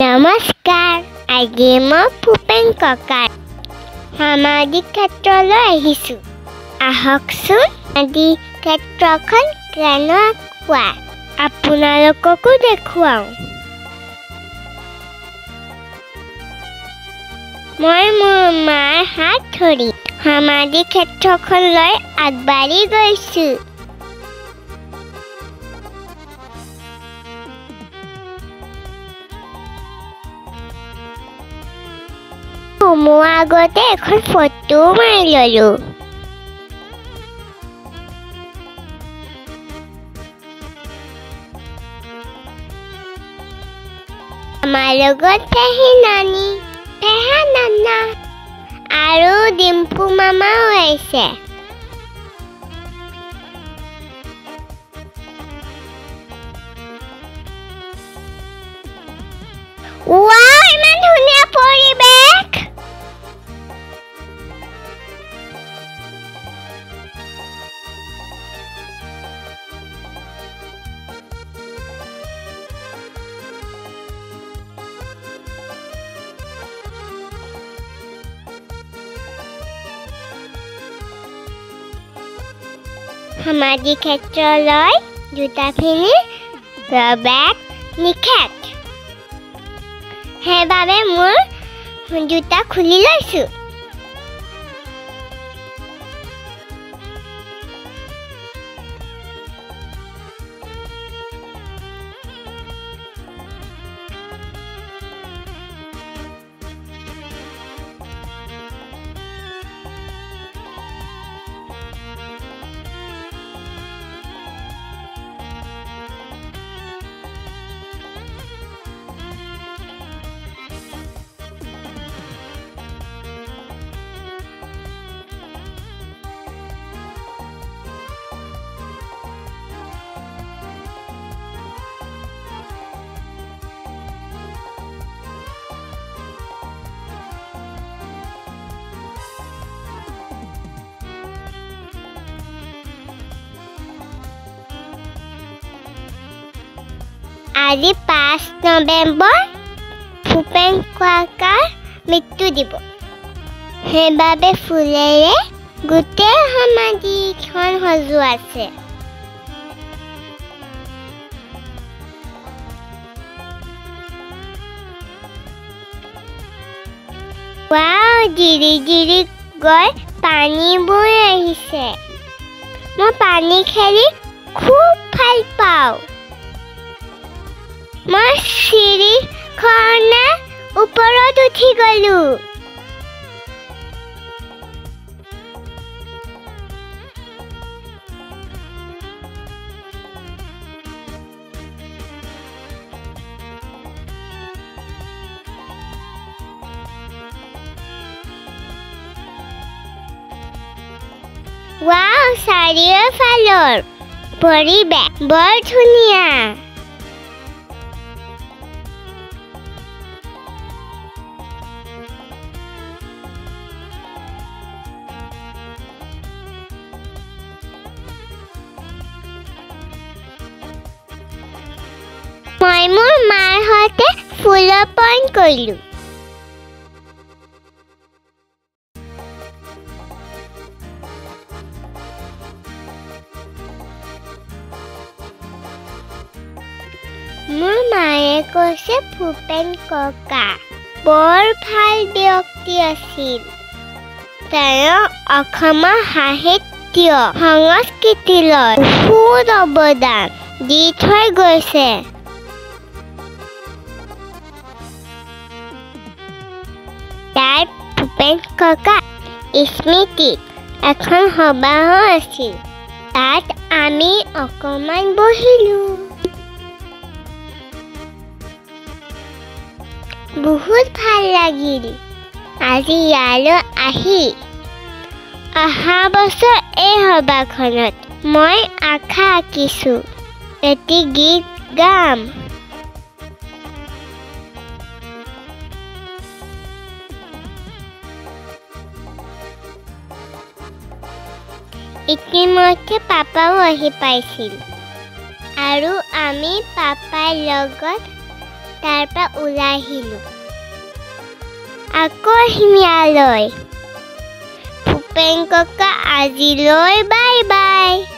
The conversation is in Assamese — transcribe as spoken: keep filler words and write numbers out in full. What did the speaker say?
নমস্কাৰ, আজি মই ভূপেন ককাৰ সামাজিক ক্ষেত্ৰলৈ আহিছোঁ। আহকচোন সামাজিক ক্ষেত্ৰখন কেনেকুৱা আপোনালোককো দেখুৱাওঁ। মই মোৰ মাৰ হাত ধৰি সামাজিক ক্ষেত্ৰখনলৈ আগবাঢ়ি গৈছোঁ। সোমোৱাৰ আগতে এখন ফটো মাৰি ল'লো। আমাৰ লগত পেহী নানী, পেহা নানা আৰু ডিম্পু মামাও আহিছে। ৱাও, ইমান ধুনীয়া পৰিৱেশ। সামাজিক ক্ষেত্ৰলৈ জোতা পিন্ধি প্ৰৱেশ নিষেধ। সেইবাবে মোৰ জোতা খুলি লৈছোঁ। আজি পাঁচ নৱেম্বৰ ভূপেন ককাৰ মৃত্যু দিৱস। সেইবাবে ফুলেৰে গোটেই সমাধিখন সজোৱা আছে। ৱাও, জিৰি জিৰি গৈ পানীবোৰ আহিছে। মই পানী খেলি খুব ভাল পাওঁ। মই চিৰিখনৰ ওপৰত উঠি গ'লোঁ। ৱাও, চাৰিওফালৰ পৰিৱেশ বৰ ধুনীয়া। মই মোৰ মাৰ সৈতে ফুল অৰ্পণ কৰিলোঁ। মোৰ মায়ে কৈছে ভূপেন ককা বৰ ভাল ব্যক্তি আছিল। তেওঁ অসমৰ সাহিত্য সংস্কৃতিলৈ বহুত অৱদান দি থৈ গৈছে। তাৰ ভূপেন ককা স্মৃতিত এখন সবাহ আছিল। তাত আমি অকণমান বহিলোঁ। বহুত ভাল লাগিল আজি ইয়ালৈ আহি। অহা বছৰ এই সভাখনত মই আশা আঁকিছোঁ এটি গীত গাম। ইতিমধ্যে পাপাও আহি পাইছিল আৰু আমি পাপাৰ লগত তাৰ পৰা ওলাই আহিলোঁ আকৌ হিমিয়ালৈ ভূপেন ককা আজিলৈ বাই বাই।